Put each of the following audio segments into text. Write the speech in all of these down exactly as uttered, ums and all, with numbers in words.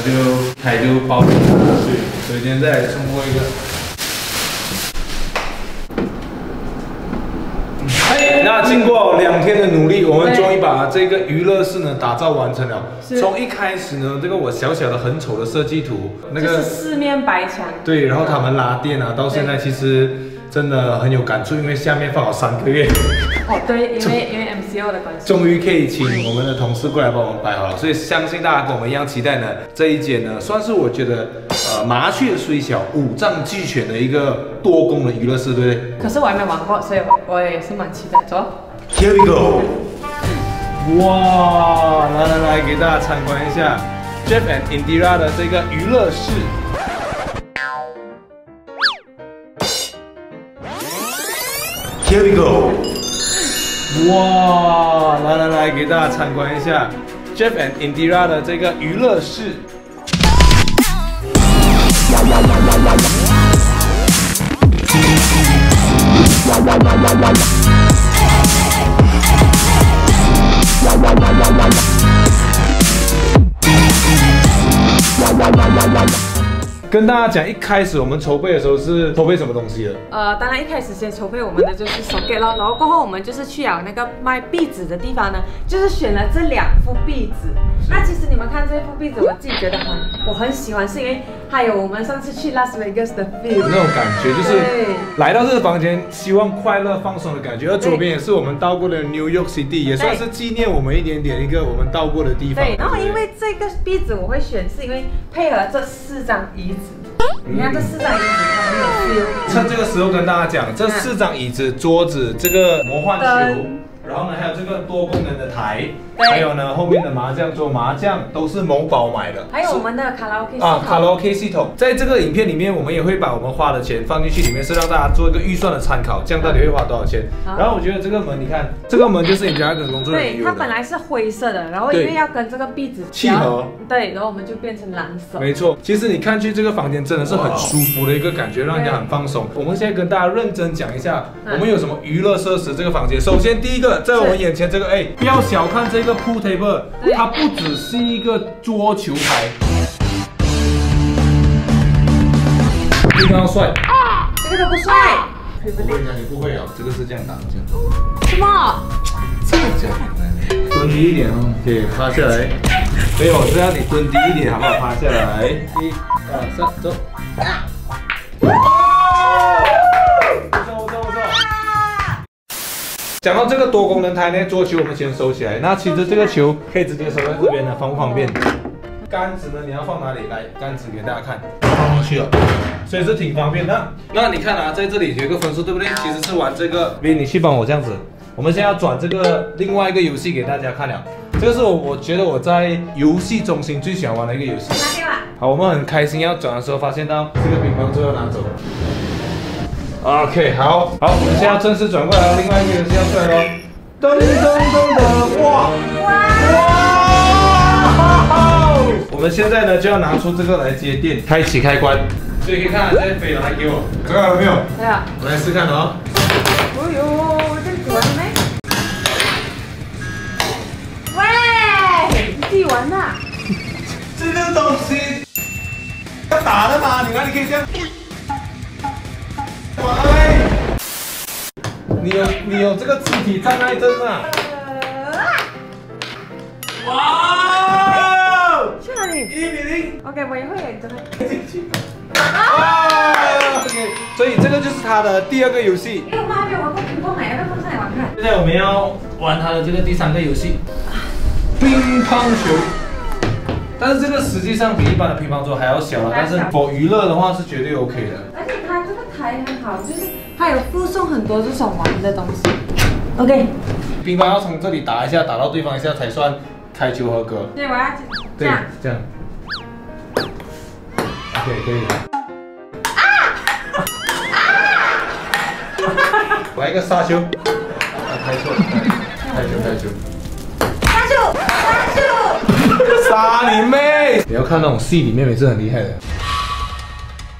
就台就包起来了，所以所以今天再来送过一个。哎，那经过两天的努力，我们终于把这个娱乐室呢打造完成了。从一开始呢，这个我小小的很丑的设计图，那个就是四面白墙。对， 然后他们拉电啊，到现在其实真的很有感触，因为下面放了三个月。 哦，对，因为因为 M C O 的关系， 终于可以请我们的同事过来帮我们摆好了，所以相信大家跟我们一样期待呢。这一间呢，算是我觉得呃麻雀虽小，五脏俱全的一个多功能娱乐室，对不对？ 可是我还没玩过，所以我也是蛮期待。走 ，Here we go！ 哇，来来来，给大家参观一下 Jeff and Indira 的这个娱乐室。Here we go！ 哇，来来来，给大家参观一下 Jeff and Indira 的这个娱乐室。跟大家讲，一开始我们筹备的时候是筹备什么东西的？ 呃，当然一开始先筹备我们的就是 socket 咯，然后过后我们就是去了那个卖壁纸的地方呢，就是选了这两副壁纸。那其实你们看这副壁纸，我自己觉得很我很喜欢，是因为还有我们上次去 Las Vegas 的 feel 那种感觉，就是来到这个房间，希望快乐放松的感觉。而左边也是我们到过的 New York City， 也算是纪念我们一点点一个我们到过的地方。 对，然后因为这个壁纸我会选，是因为配合这四张椅子。你看这四张椅子，它很有 feel。 趁这个时候跟大家讲，这四张椅子、桌子、这个魔幻球，然后呢还有这个多功能的台，还有呢后面的麻将桌、麻将都是某宝买的。 还有我们的卡拉 OK 系统啊，卡拉 OK 系统，在这个影片里面，我们也会把我们花的钱放进去里面，是让大家做一个预算的参考，这样到底会花多少钱。然后我觉得这个门，你看这个门就是你家跟工作人员用的。 对，它本来是灰色的，然后因为要跟这个壁纸契合， 对，然后我们就变成蓝色。 没错，其实你看去这个房间真的是很舒服的一个感觉，让人家很放松。我们现在跟大家认真讲一下，我们有什么娱乐设施。这个房间，首先第一个，在我们眼前这个，哎，不要小看这个 pool table， 它不只是一个桌球台，非常帅。 这个都不帅。 我跟你讲，你不会啊，这个是这样打，这样。 什么？ 这样这样，蹲低一点哦，对，趴下来。没有，这样你蹲低一点，好不好？趴下来，一、二、三，走。讲到这个多功能台呢，桌球我们先收起来。那其实这个球可以直接收在这边的，方不方便？杆子呢，你要放哪里？来，杆子给大家看，放上去了，所以是挺方便的。那你看啊，在这里有一个分数，对不对？其实是玩这个，你你去帮我这样子。我们现在要转这个另外一个游戏给大家看了。这个是我我觉得我在游戏中心最喜欢玩的一个游戏。好，我们很开心要转的时候，发现到这个乒乓球要拿走。OK， 好，好，我们现在要正式转过来了，另外一个游戏要出来喽！噔噔噔噔，哇哇！我们现在呢就要拿出这个来接电，开启开关。所以可以看这些飞了，来给我，看到了没有？ 对啊。 我来试看哦。 哦呦，这样子玩的没？喂，你自己玩的？ 这个东西要打的吗？你看，你可以这样。你有你有这个肢体障碍症啊！哇！ 去哪里？ 一比零。 OK， 我也会演这个。 进去。啊 ！OK， 所以这个就是他的第二个游戏。 因为我们还没有玩过乒乓，要不要放上来玩看？ 现在我们要玩他的这个第三个游戏，乒乓球。但是这个实际上比一般的乒乓球还要小了，但是for娱乐的话是绝对 OK 的。 而且它这个台很好，就是它有附送很多这种玩的东西。OK， 乒乓要从这里打一下，打到对方一下才算开球合格。 对，我要这样，这样。OK， 可以。啊！来一个杀球。啊，开错，开球，开球。 杀球，杀球！ 杀你妹！不要看那种戏里面，也是很厉害的。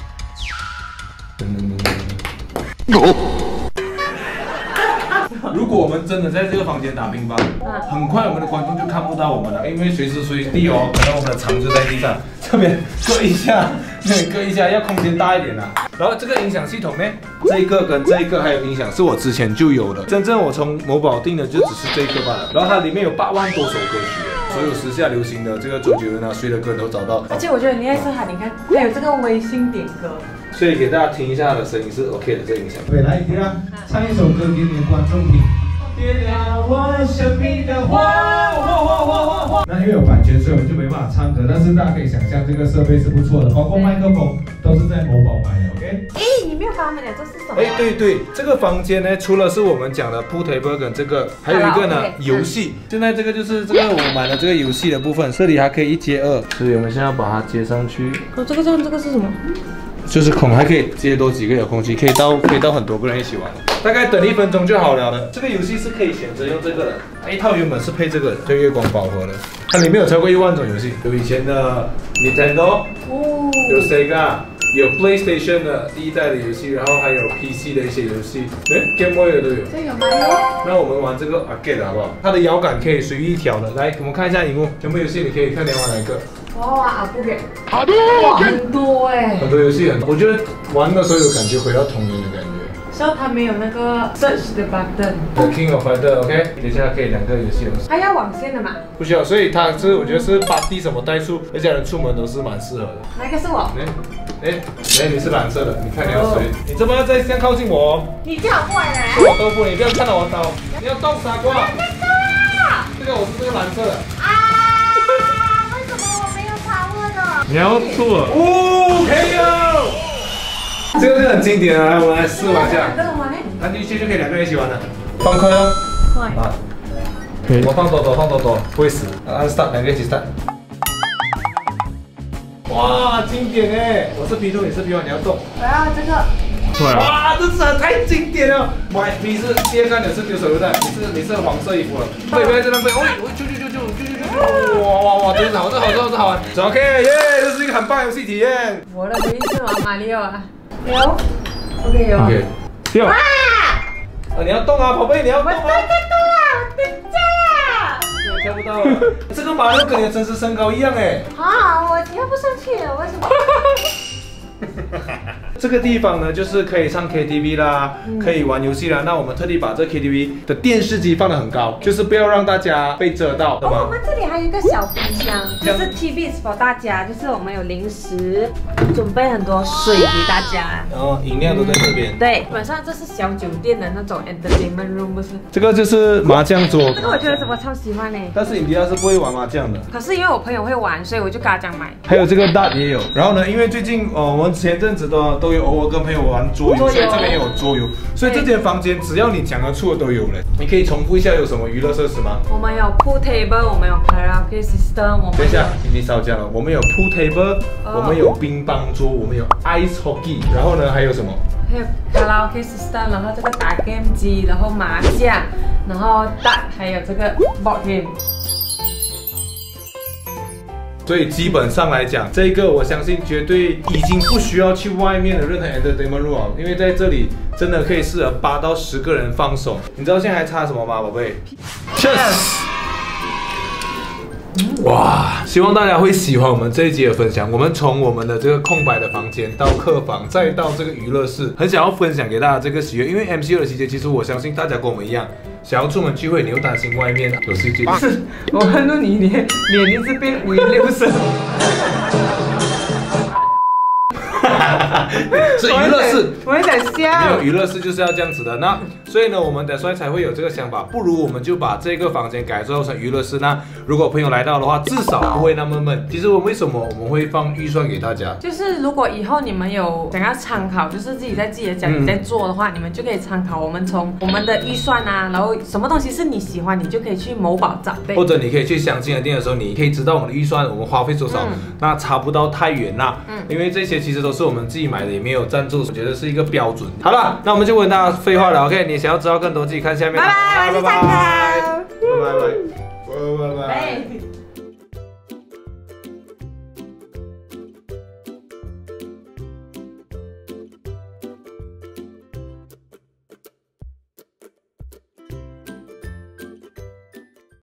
如果果我们真的在这个房间打乒乓，很快我们的观众就看不到我们了，因为随时随地哦，可能我们的场就在地上，这边搁一下，那里搁一下，要空间大一点啦。然后这个音响系统呢，这一个跟这一个还有音响是我之前就有的，真正我从某宝订的就只是这一个罢了。然后它里面有八万多首歌曲，所有时下流行的这个周杰伦啊，谁的歌都找到。 而且我觉得很厉害是它，你看还有这个微信点歌。 所以给大家听一下它的声音是 OK 的，这个音响。对，来，你啊，唱一首歌给你的观众听。点亮我生命的花，那因为有版权，所以我们就没办法唱歌。但是大家可以想象，这个设备是不错的，包括麦克风都是在某宝买的 ，OK？ 哎，你没有告诉我们这是什么？ 哎，对对，这个房间呢，除了是我们讲的 pool table 跟这个，还有一个呢游戏。现在这个就是这个我买的这个游戏的部分，这里还可以一接二，所以我们现在要把它接上去。 哦，这个这样，这个是什么？ 就是孔，还可以接多几个遥控器，可以到可以到很多个人一起玩，大概等一分钟就好了的。这个游戏是可以选择用这个的，它一套原本是配这个的，就月光宝盒的，它里面有超过一万种游戏，有以前的 Nintendo， 哦，有 Sega， 有 PlayStation 的第一代的游戏，然后还有 P C 的一些游戏，哎 ，Game Boy 的都有。 这有吗？有。那我们玩这个 Arcade 好不好？它的摇杆可以随意调的，来，我们看一下荧幕，有没有游戏？你可以看你要玩哪一个？ 哇，啊不给，好多，哇，很多哎， 很多游戏很多，我觉得玩的时候有感觉回到童年的感觉。 所以它没有那个 search 的 button。The King of Fighter，OK， 等一下可以两个游戏。 它要网线的嘛？ 不需要，所以它是我觉得是把地什么带出，一家人出门都是蛮适合的。 哪个是我？ 哎哎哎，你是蓝色的，你看你要谁？你这么再这样靠近我？ 你这样坏人！ 是我豆腐，你不要看到我刀，你要动傻瓜。这个我是这个蓝色的。啊！你要吐了，哦，可以哦，这个是很经典的，来，我们来试玩一下。按进去就可以两个人一起玩了。放颗哦，啊，我放多多，放多多，不会死。按 start， 两个一起 start。哇，经典哎！我是 P 二，你是 P 一，你要动。 我要这个。 哇，这是太经典了！哇，你是第二个你是丢手榴弹，你是你是黄色衣服了，不要在浪费，喂喂，啾啾啾啾啾啾啾！哇哇哇，真是好，这好，这好玩。OK， 耶，这是一个很棒游戏体验。 我的第一次玩马里奥啊，有 ，OK 有。 OK， 掉。啊！你要动啊，宝贝，你要动啊！ 我在动啊，我等下。 我跳不到了。这个马里奥跟你的真实身高一样哎。 啊，我跳不上去，为什么？ 这个地方呢，就是可以唱 K T V 啦，嗯、可以玩游戏啦。那我们特地把这 K T V 的电视机放得很高，就是不要让大家被遮到，对吗？ 哦，我们这里还有一个小冰箱，就是 T V for 大家，就是我们有零食，准备很多水给大家， 然后饮料都在这边。 嗯、对，基本上这是小酒店的那种 entertainment room， 不是？ 这个就是麻将桌。 这个我觉得我超喜欢呢。 但是印第安是不会玩麻将的。 可是因为我朋友会玩，所以我就给他这样买。 还有这个 dart 也有。然后呢，因为最近呃我们前阵子都都有偶尔跟朋友玩桌游，所以这边也有桌游。所以这间房间只要你讲得出的都有嘞。你可以重复一下有什么娱乐设施吗？ 我们有 pool table， 我们有 karaoke system， 我们等一下，你少讲了。我们有 pool table， 我们有乒乓桌，我们有 ice hockey， 然后呢还有什么？ 还有卡拉 OK system， 然后这个打 game 机，然后麻将，然后大还有这个 board game。 所以基本上来讲，这个我相信绝对已经不需要去外面的任何 entertainment room 了，因为在这里真的可以适合八到十个人放松。你知道现在还差什么吗，宝贝 ？Cheers！ 哇，希望大家会喜欢我们这一集的分享。我们从我们的这个空白的房间到客房，再到这个娱乐室，很想要分享给大家这个喜悦。因为 M C U 的期间，其实我相信大家跟我们一样，想要出门聚会，你又担心外面有事情。 是，我看到你脸脸一直变五颜六色。 是娱乐室， 我很想笑。 没有娱乐室就是要这样子的。那所以呢，我们等下才会有这个想法，不如我们就把这个房间改造成娱乐室。那如果朋友来到的话，至少不会那么闷。其实我们为什么我们会放预算给大家？ 就是如果以后你们有想要参考，就是自己在自己的家里在做的话，嗯、你们就可以参考我们从我们的预算啊，然后什么东西是你喜欢，你就可以去某宝找。对， 或者你可以去相近的店的时候，你可以知道我们的预算，我们花费多少，嗯、那差不到太远啦。嗯，因为这些其实都是我们自己买的，也没有赞助，我觉得是一个标准。好了，那我们就不跟大家废话了 ，OK？ 你想要知道更多，自己看下面。 拜拜，拜拜，拜拜， 拜拜，拜拜，拜拜。